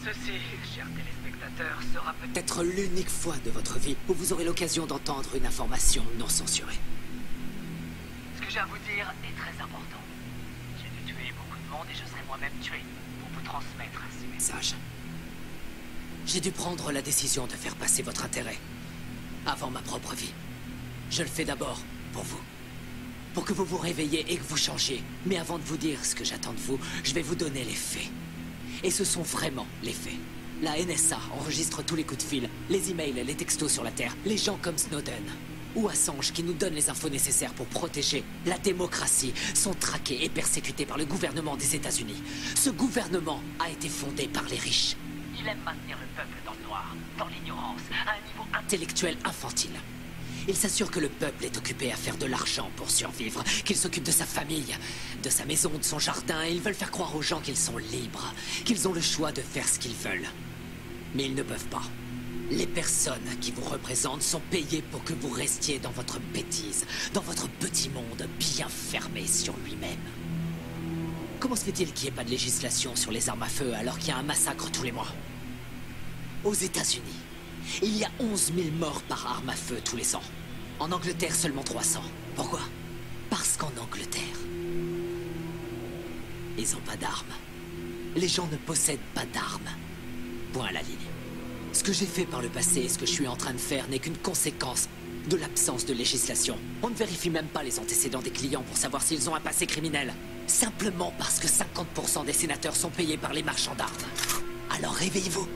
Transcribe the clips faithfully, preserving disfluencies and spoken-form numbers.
Ceci, chers téléspectateurs, sera peut-être Peut-être l'unique fois de votre vie où vous aurez l'occasion d'entendre une information non censurée. ce que j'ai à vous dire est très important. J'ai dû tuer beaucoup de monde et je serai moi-même tué pour vous transmettre ces messages. Sage. J'ai dû prendre la décision de faire passer votre intérêt avant ma propre vie. Je le fais d'abord pour vous. Pour que vous vous réveilliez et que vous changiez. Mais avant de vous dire ce que j'attends de vous, je vais vous donner les faits. Et ce sont vraiment les faits. La N S A enregistre tous les coups de fil, les emails, les textos sur la Terre, les gens comme Snowden ou Assange qui nous donnent les infos nécessaires pour protéger la démocratie sont traqués et persécutés par le gouvernement des États-Unis. Ce gouvernement a été fondé par les riches. Il aime maintenir le peuple dans le noir, dans l'ignorance, à un niveau Intellectuel infantile. Il s'assure que le peuple est occupé à faire de l'argent pour survivre, qu'il s'occupe de sa famille, de sa maison, de son jardin, et ils veulent faire croire aux gens qu'ils sont libres, qu'ils ont le choix de faire ce qu'ils veulent. Mais ils ne peuvent pas. Les personnes qui vous représentent sont payées pour que vous restiez dans votre bêtise, dans votre petit monde bien fermé sur lui-même. Comment se fait-il qu'il n'y ait pas de législation sur les armes à feu alors qu'il y a un massacre tous les mois? Aux États-Unis, il y a onze mille morts par arme à feu tous les ans. En Angleterre, seulement trois cents. Pourquoi? Parce qu'en Angleterre, ils n'ont pas d'armes. Les gens ne possèdent pas d'armes. Point à la ligne. Ce que j'ai fait par le passé et ce que je suis en train de faire n'est qu'une conséquence de l'absence de législation. On ne vérifie même pas les antécédents des clients pour savoir s'ils ont un passé criminel. Simplement parce que cinquante pour cent des sénateurs sont payés par les marchands d'armes. Alors réveillez-vous.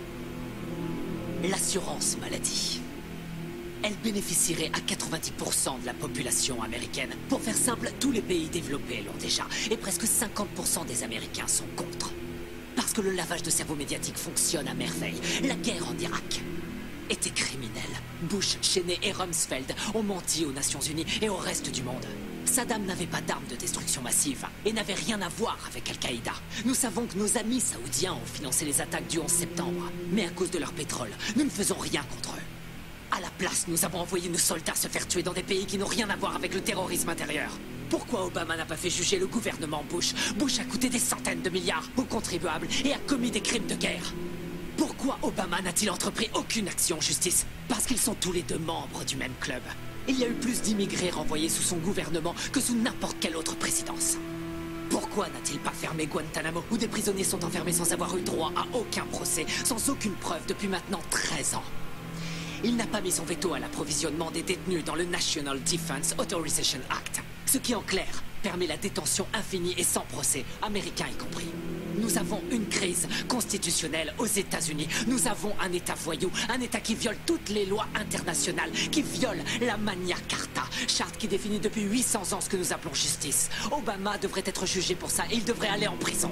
L'assurance maladie. Elle bénéficierait à quatre-vingt-dix pour cent de la population américaine. Pour faire simple, tous les pays développés l'ont déjà. Et presque cinquante pour cent des Américains sont contre. Parce que le lavage de cerveau médiatique fonctionne à merveille. La guerre en Irak était criminelle. Bush, Cheney et Rumsfeld ont menti aux Nations Unies et au reste du monde. Saddam n'avait pas d'armes de destruction massive et n'avait rien à voir avec Al-Qaïda. Nous savons que nos amis saoudiens ont financé les attaques du onze septembre. Mais à cause de leur pétrole, nous ne faisons rien contre eux. À la place, nous avons envoyé nos soldats se faire tuer dans des pays qui n'ont rien à voir avec le terrorisme intérieur. Pourquoi Obama n'a pas fait juger le gouvernement Bush? Bush a coûté des centaines de milliards aux contribuables et a commis des crimes de guerre. Pourquoi Obama n'a-t-il entrepris aucune action en justice? Parce qu'ils sont tous les deux membres du même club. Il y a eu plus d'immigrés renvoyés sous son gouvernement que sous n'importe quelle autre présidence. Pourquoi n'a-t-il pas fermé Guantanamo, où des prisonniers sont enfermés sans avoir eu droit à aucun procès, sans aucune preuve depuis maintenant treize ans? Il n'a pas mis son veto à l'approvisionnement des détenus dans le National Defense Authorization Act, ce qui en clair permet la détention infinie et sans procès, américains y compris. Nous avons une crise constitutionnelle aux États-Unis. Nous avons un État voyou, un État qui viole toutes les lois internationales, qui viole la Magna Carta, charte qui définit depuis huit cents ans ce que nous appelons justice. Obama devrait être jugé pour ça et il devrait aller en prison.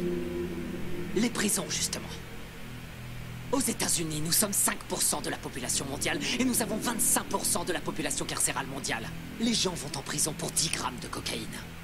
Les prisons, justement. Aux États-Unis, nous sommes cinq pour cent de la population mondiale et nous avons vingt-cinq pour cent de la population carcérale mondiale. Les gens vont en prison pour dix grammes de cocaïne.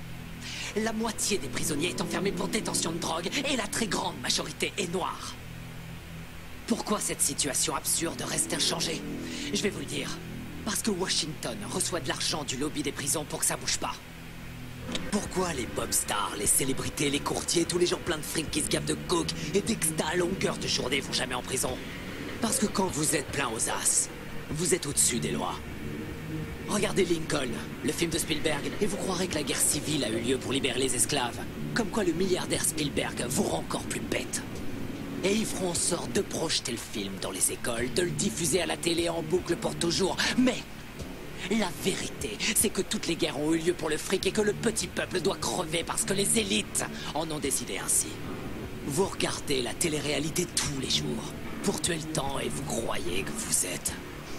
La moitié des prisonniers est enfermée pour détention de drogue et la très grande majorité est noire. Pourquoi cette situation absurde reste inchangée? Je vais vous le dire. Parce que Washington reçoit de l'argent du lobby des prisons pour que ça bouge pas. Pourquoi les pop stars, les célébrités, les courtiers, tous les gens pleins de fric qui se gavent de coke et d'exta à longueur de journée vont jamais en prison? Parce que quand vous êtes plein aux as, vous êtes au-dessus des lois. Regardez Lincoln, le film de Spielberg, et vous croirez que la guerre civile a eu lieu pour libérer les esclaves. Comme quoi le milliardaire Spielberg vous rend encore plus bête. Et ils feront en sorte de projeter le film dans les écoles, de le diffuser à la télé en boucle pour toujours. Mais la vérité, c'est que toutes les guerres ont eu lieu pour le fric et que le petit peuple doit crever parce que les élites en ont décidé ainsi. Vous regardez la télé-réalité tous les jours pour tuer le temps et vous croyez que vous êtes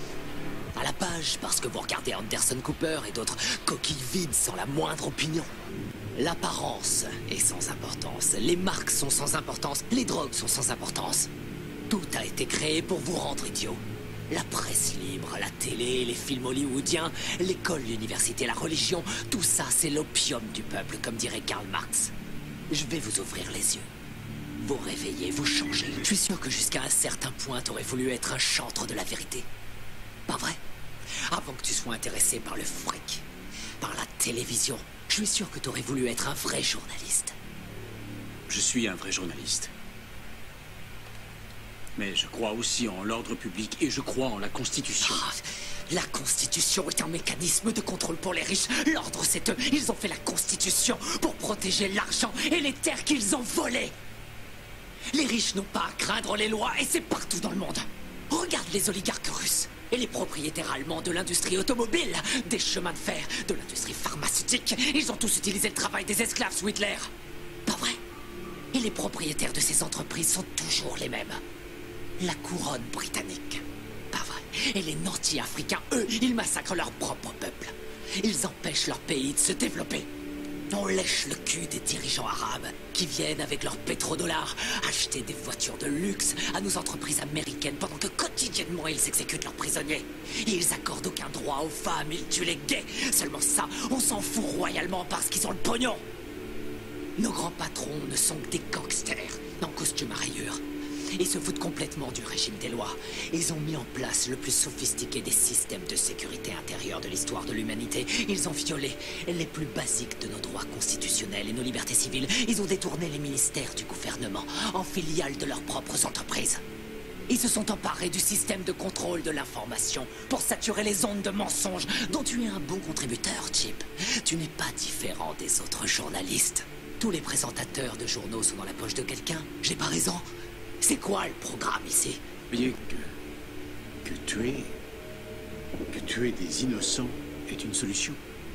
à la page parce que vous regardez Anderson Cooper et d'autres coquilles vides sans la moindre opinion. L'apparence est sans importance, les marques sont sans importance, les drogues sont sans importance. Tout a été créé pour vous rendre idiot. La presse libre, la télé, les films hollywoodiens, l'école, l'université, la religion, tout ça c'est l'opium du peuple, comme dirait Karl Marx. Je vais vous ouvrir les yeux. Vous réveiller, vous changer. Je suis sûr que jusqu'à un certain point, t'aurais voulu être un chantre de la vérité. Pas vrai? Avant que tu sois intéressé par le fric, par la télévision, je suis sûr que t'aurais voulu être un vrai journaliste. Je suis un vrai journaliste. Mais je crois aussi en l'ordre public et je crois en la Constitution. Ah, la Constitution est un mécanisme de contrôle pour les riches. L'ordre, c'est eux. Ils ont fait la Constitution pour protéger l'argent et les terres qu'ils ont volées. Les riches n'ont pas à craindre les lois et c'est partout dans le monde. Regarde les oligarques russes et les propriétaires allemands de l'industrie automobile, des chemins de fer, de l'industrie pharmaceutique. Ils ont tous utilisé le travail des esclaves sous Hitler. Pas vrai? Et les propriétaires de ces entreprises sont toujours les mêmes. La couronne britannique. Pas vrai. Et les nantis africains, eux, ils massacrent leur propre peuple. Ils empêchent leur pays de se développer. On lèche le cul des dirigeants arabes qui viennent avec leurs pétrodollars acheter des voitures de luxe à nos entreprises américaines pendant que quotidiennement ils exécutent leurs prisonniers. Ils accordent aucun droit aux femmes, ils tuent les gays. Seulement ça, on s'en fout royalement parce qu'ils ont le pognon. Nos grands patrons ne sont que des gangsters en costume à rayures. Ils se foutent complètement du régime des lois. Ils ont mis en place le plus sophistiqué des systèmes de sécurité intérieure de l'histoire de l'humanité. Ils ont violé les plus basiques de nos droits constitutionnels et nos libertés civiles. Ils ont détourné les ministères du gouvernement en filiales de leurs propres entreprises. Ils se sont emparés du système de contrôle de l'information pour saturer les ondes de mensonges dont tu es un bon contributeur, Chip. Tu n'es pas différent des autres journalistes. Tous les présentateurs de journaux sont dans la poche de quelqu'un. J'ai pas raison? C'est quoi le programme ici? Bien que... que tuer... que tuer des innocents est une solution.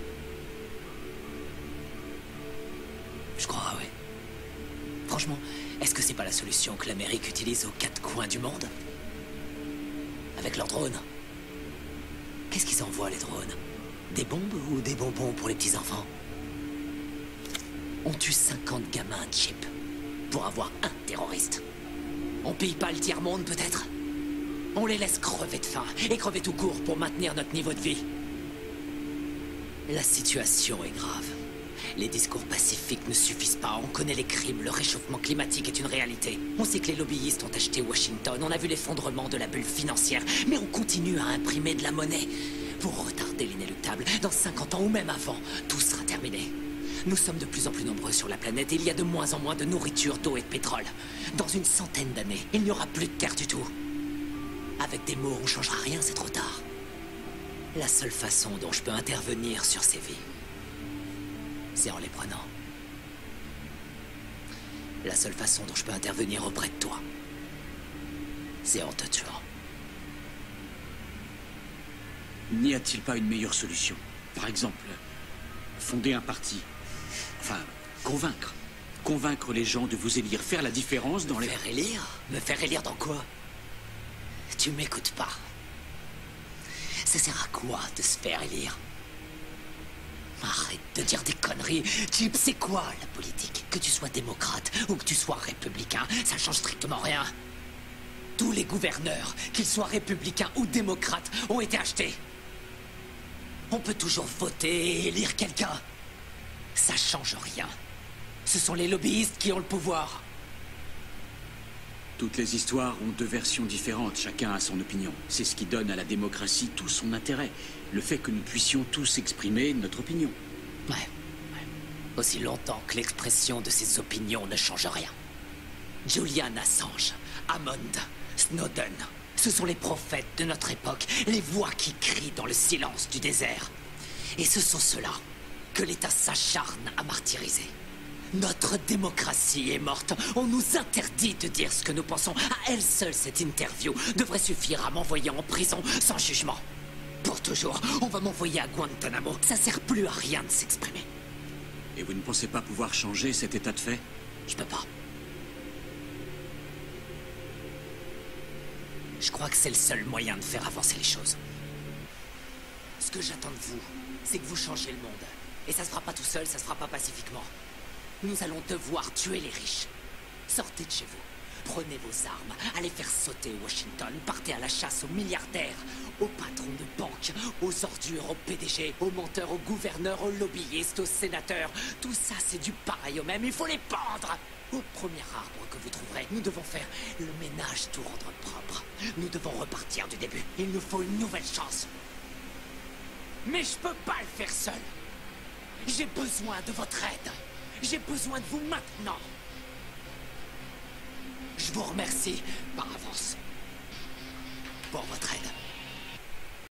Je crois, oui. Franchement, est-ce que c'est pas la solution que l'Amérique utilise aux quatre coins du monde? Avec leurs drones. Qu'est-ce qu'ils envoient, les drones? Des bombes ou des bonbons pour les petits-enfants? On tue cinquante gamins, Chip, pour avoir un terroriste. On paye pas le tiers-monde, peut-être? On les laisse crever de faim, et crever tout court pour maintenir notre niveau de vie. La situation est grave. Les discours pacifiques ne suffisent pas, on connaît les crimes, le réchauffement climatique est une réalité. On sait que les lobbyistes ont acheté Washington, on a vu l'effondrement de la bulle financière, mais on continue à imprimer de la monnaie. Pour retarder l'inéluctable, dans cinquante ans ou même avant, tout sera terminé. Nous sommes de plus en plus nombreux sur la planète et il y a de moins en moins de nourriture, d'eau et de pétrole. Dans une centaine d'années, il n'y aura plus de terre du tout. Avec des mots, on ne changera rien, c'est trop tard. La seule façon dont je peux intervenir sur ces vies, c'est en les prenant. La seule façon dont je peux intervenir auprès de toi, c'est en te tuant. N'y a-t-il pas une meilleure solution? Par exemple, fonder un parti. Enfin, convaincre. Convaincre les gens de vous élire, faire la différence dans Me les... faire élire? Me faire élire dans quoi? Tu m'écoutes pas. Ça sert à quoi de se faire élire? Arrête de dire des conneries. Chip, c'est quoi la politique? Que tu sois démocrate ou que tu sois républicain, ça change strictement rien. Tous les gouverneurs, qu'ils soient républicains ou démocrates, ont été achetés. On peut toujours voter et élire quelqu'un. Ça change rien. Ce sont les lobbyistes qui ont le pouvoir. Toutes les histoires ont deux versions différentes, chacun a son opinion. C'est ce qui donne à la démocratie tout son intérêt. Le fait que nous puissions tous exprimer notre opinion. Ouais, ouais. Aussi longtemps que l'expression de ces opinions ne change rien. Julian Assange, Hammond, Snowden, ce sont les prophètes de notre époque, les voix qui crient dans le silence du désert. Et ce sont ceux-là que l'État s'acharne à martyriser. Notre démocratie est morte. On nous interdit de dire ce que nous pensons. À elle seule, cette interview devrait suffire à m'envoyer en prison sans jugement. Pour toujours, on va m'envoyer à Guantanamo. Ça sert plus à rien de s'exprimer. Et vous ne pensez pas pouvoir changer cet état de fait? Je peux pas. Je crois que c'est le seul moyen de faire avancer les choses. Ce que j'attends de vous, c'est que vous changiez le monde. Et ça se fera pas tout seul, ça se fera pas pacifiquement. Nous allons devoir tuer les riches. Sortez de chez vous. Prenez vos armes. Allez faire sauter Washington. Partez à la chasse aux milliardaires, aux patrons de banque, aux ordures, aux P D G, aux menteurs, aux gouverneurs, aux lobbyistes, aux sénateurs. Tout ça, c'est du pareil au même. Il faut les pendre. Au premier arbre que vous trouverez, nous devons faire le ménage, tout rendre propre. Nous devons repartir du début. Il nous faut une nouvelle chance. Mais je peux pas le faire seul. J'ai besoin de votre aide. J'ai besoin de vous maintenant. Je vous remercie par avance pour votre aide.